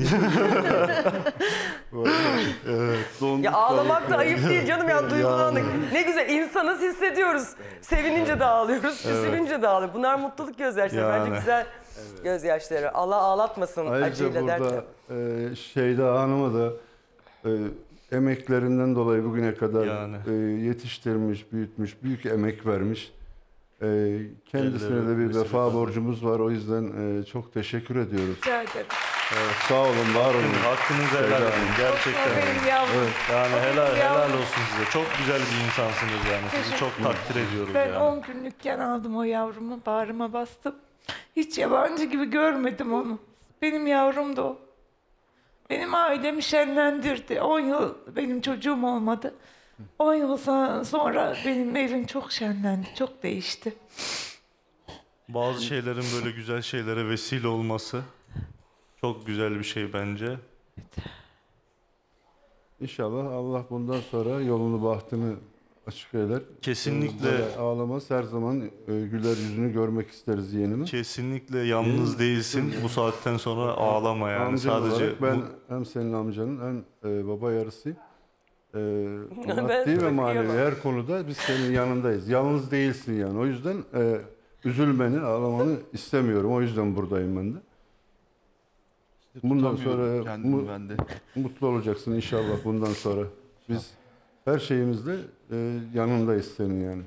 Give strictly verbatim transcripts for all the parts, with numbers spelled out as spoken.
Evet, ya ağlamak da ayıp değil canım ya, duygulandık. Yani. Ne güzel, insanız, hissediyoruz. Sevinince de ağlıyoruz, evet. Üzülünce de ağlıyoruz. Bunlar mutluluk gözyaşları, yani. Bence güzel evet. Gözyaşları. Allah ağlatmasın ayrıca acıyla derken. Ayrıca e, Şeyda Hanım'a da e, emeklerinden dolayı bugüne kadar yani. e, yetiştirmiş, büyütmüş, büyük emek vermiş. E, kendisine Elleri, de bir vefa borcumuz var. O yüzden e, çok teşekkür ediyoruz. Rica ederim. Evet, sağ olun, var olun. Hakkınızı helal edin. Gerçekten. Evet. Yani helal, helal olsun size. Çok güzel bir insansınız yani. Sizi çok takdir ediyoruz ben yani. Ben on günlükken aldım o yavrumu, bağrıma bastım. Hiç yabancı gibi görmedim onu. Benim yavrum da o. Benim ailemi şenlendirdi. on yıl benim çocuğum olmadı. on yıl sonra benim evim çok şenlendi, çok değişti. Bazı şeylerin böyle güzel şeylere vesile olması çok güzel bir şey bence. İnşallah Allah bundan sonra yolunu bahtını açık eder. Kesinlikle. Böyle ağlamaz, her zaman güler yüzünü görmek isteriz yeğenimi. Kesinlikle yalnız değilsin. Bu saatten sonra ağlama yani. Amcan sadece ben bu... hem senin amcanın hem e, baba yarısıyım. E, maddi ve manevi her konuda biz senin yanındayız. Yalnız değilsin yani. O yüzden e, üzülmeni, ağlamanı istemiyorum. O yüzden buradayım ben de. İşte bundan sonra mu, ben de. mutlu olacaksın inşallah bundan sonra. Biz her şeyimizde e, yanındayız senin yani.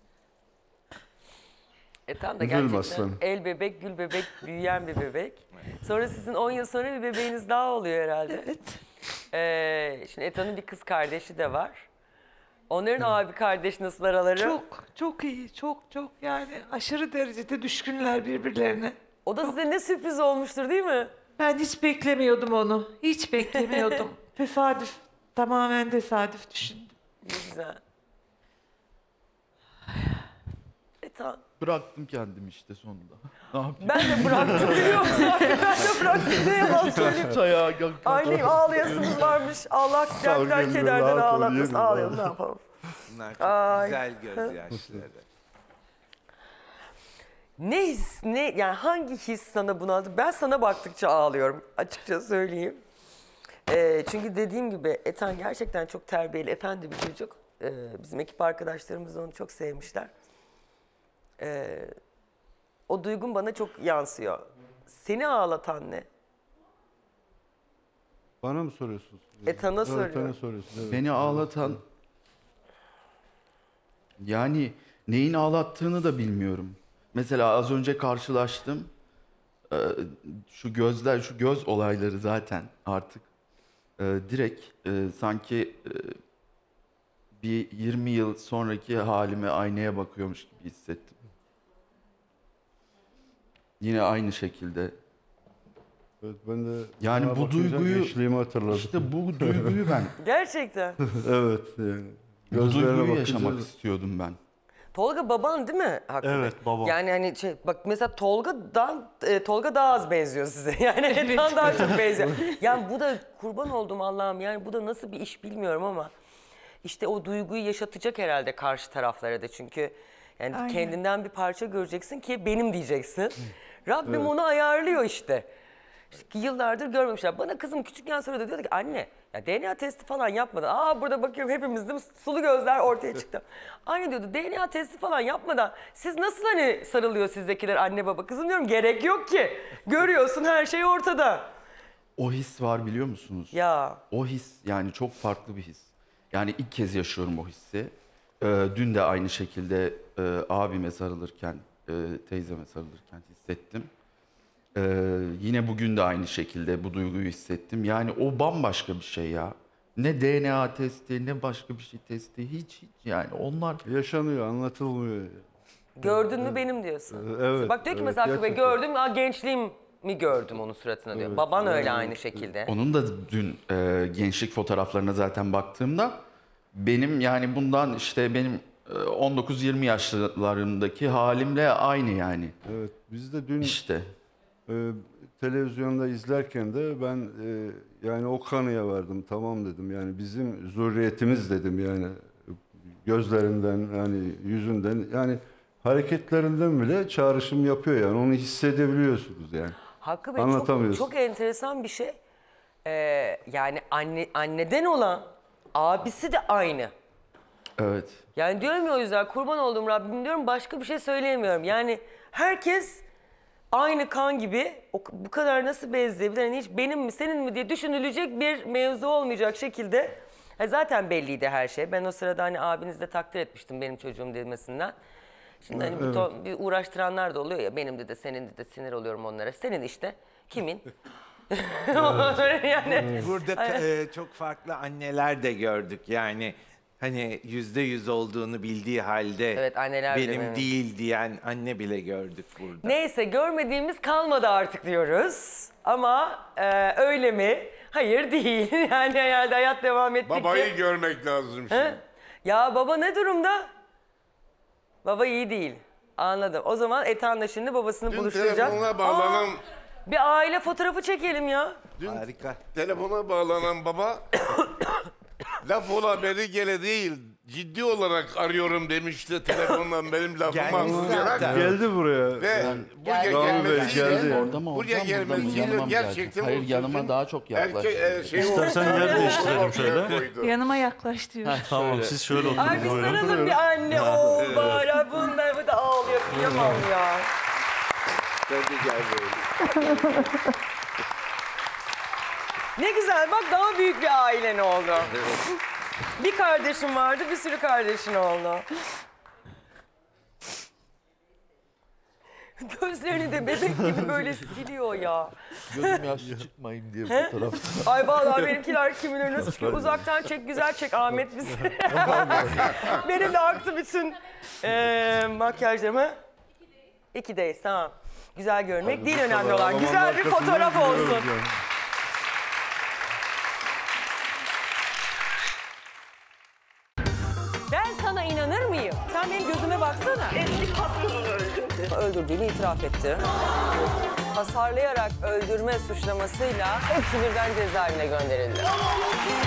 E tam da gerçekten el bebek, gül bebek, büyüyen bir bebek. Sonra sizin on yıl sonra bir bebeğiniz daha oluyor herhalde. Evet. Ee, şimdi Ethan'ın bir kız kardeşi de var. Onların abi kardeş nasıl araları? Çok, çok iyi, çok çok yani aşırı derecede düşkünler birbirlerine. O da size ne sürpriz olmuştur değil mi? Ben hiç beklemiyordum onu, hiç beklemiyordum. Tesadüf, tamamen tesadüf düşündüm. Ne güzel. Ethan. Bıraktım kendimi işte sonunda. Ne yapayım? Ben de bıraktım biliyor musun? Ben de bıraktım, ne yalan söyleyeyim. Aynı ağlayasınız varmış. Allah dertten kederden ağlatmasın. Ağlayalım, ne yapalım? Bunlar çok Ay. güzel gözyaşları. Ne his, ne, yani hangi his sana bunaldı? Ben sana baktıkça ağlıyorum, açıkça söyleyeyim. Ee, çünkü dediğim gibi Ethan gerçekten çok terbiyeli, efendi bir çocuk. Ee, bizim ekip arkadaşlarımız onu çok sevmişler. Ee, o duygun bana çok yansıyor. Seni ağlatan ne? Bana mı soruyorsunuz? Ethan'a soruyorum. Evet. Beni ağlatan... Yani neyin ağlattığını da bilmiyorum. Mesela az önce karşılaştım. Ee, şu gözler, şu göz olayları zaten artık e, direkt e, sanki e, bir yirmi yıl sonraki halime aynaya bakıyormuş gibi hissettim. Yine aynı şekilde. Evet, ben de yani bu duyguyu hatırladım. İşte bu duyguyu ben. Gerçekten. Evet yani. Bu duyguyu yaşamak istiyordum ben. Tolga baban değil mi? Hakikaten. Evet, babam. Yani hani şey, bak mesela Tolga'dan e, Tolga daha az benziyor size. Yani Ethan daha çok benziyor. Yani bu da kurban oldum Allah'ım. Yani bu da nasıl bir iş bilmiyorum ama işte o duyguyu yaşatacak herhalde karşı taraflara da, çünkü yani Aynen. kendinden bir parça göreceksin ki benim diyeceksin. Rabbim evet. onu ayarlıyor işte. İşte yıllardır görmemişler. Bana kızım küçükken sonra da diyordu ki anne ya D N A testi falan yapmadan, aa burada bakıyorum hepimiz değil mi? Sulu gözler ortaya çıktı. Anne diyordu D N A testi falan yapmadan siz nasıl hani sarılıyor sizdekiler anne baba? Kızım diyorum gerek yok ki. Görüyorsun her şey ortada. O his var biliyor musunuz? Ya. O his yani çok farklı bir his. Yani ilk kez yaşıyorum o hissi. Ee, dün de aynı şekilde e, abime sarılırken, e, teyzeme sarılırken hissettim. Ee, yine bugün de aynı şekilde bu duyguyu hissettim. Yani o bambaşka bir şey ya. Ne D N A testi, ne başka bir şey testi, hiç hiç yani onlar... Yaşanıyor, anlatılmıyor. Gördün mü benim diyorsun. Evet. Bak diyor ki evet, mesela Hakkı Bey gördüm, aa, gençliğim mi gördüm onun suratına diyor. Evet, Baban evet, öyle aynı şekilde. Onun da dün e, gençlik fotoğraflarına zaten baktığımda benim yani bundan işte benim e, on dokuz yirmi yaşlarındaki halimle aynı yani. Evet, biz de dün... İşte... Ee, televizyonda izlerken de ben e, yani o kanıya vardım, tamam dedim yani bizim zürriyetimiz dedim yani gözlerinden yani yüzünden yani hareketlerinden bile çağrışım yapıyor yani onu hissedebiliyorsunuz yani. Hakkı Bey çok, çok enteresan bir şey. Ee, yani anne anneden olan abisi de aynı. Evet. Yani diyorum ya o yüzden kurban olduğum Rabbim diyorum başka bir şey söyleyemiyorum. Yani herkes aynı kan gibi o, bu kadar nasıl benzeyebilir? Yani hiç benim mi senin mi diye düşünülecek bir mevzu olmayacak şekilde. Ha, zaten belliydi her şey. Ben o sırada hani abinizi de takdir etmiştim benim çocuğum demesinden. Şimdi hani bir, ton, bir uğraştıranlar da oluyor ya benim de de senin de de sinir oluyorum onlara. Senin işte kimin? yani Burada e, çok farklı anneler de gördük. Yani hani yüzde yüz olduğunu bildiği halde Evet, anneler bile benim memnun. değil diyen anne bile gördük burada. neyse görmediğimiz kalmadı artık diyoruz. Ama e, öyle mi? Hayır değil. Yani herhalde hayat devam ettikçe. Babayı görmek lazım He? şimdi. Ya baba ne durumda? Baba iyi değil. Anladım. O zaman Ethan'la şimdi babasını Dün buluşturacağız. telefonla bağlanan, Aa, bir aile fotoğrafı çekelim ya. dün Harika. telefona bağlanan baba laf ola beri gele değil, ciddi olarak arıyorum demişti telefonla benim lafımı Gelmiş anlayarak. zaten. Geldi buraya. Ve buraya Geldi. Rahmi Bey gelmesiyle, geldi ya. Orada mı? buraya Orada mı? Burada mı? gelmesiyle Yanıma mı gerçekten geldin? o Hayır, yanıma sözün daha çok yaklaş. erkek, e, şey İstersen oldu. yer değiştirelim Ortaya şöyle. koydu. Yanıma yaklaş diyor. Tamam siz şöyle oturun. Ay bir buyurun. sarılın bir anne. Oo bari bunlar bu da ağlıyor. Kıyamam ya. Hadi gel böyle. Ne güzel bak daha büyük bir ailen oldu. Bir kardeşin vardı bir sürü kardeşin oldu. Gözlerini de bebek gibi böyle siliyor ya. Gözüm yaşlı çıkmayayım diye fotoğrafta. Ay vallahi benimkiler kimin önüne sıkıyor. Uzaktan çek güzel çek Ahmet bizi. Benim de aktı bütün eee makyajlarımı. İkideyiz tamam. Güzel görmek değil önemli olan. Alaman Güzel bir arkasından fotoğraf gidiyoruz olsun. yani. Ben sana inanır mıyım? Sen benim gözüme baksana. Eski patronunu öldürdü. Öldürdüğünü itiraf etti. Hasarlayarak öldürme suçlamasıyla hepsi birden cezaevine gönderildi.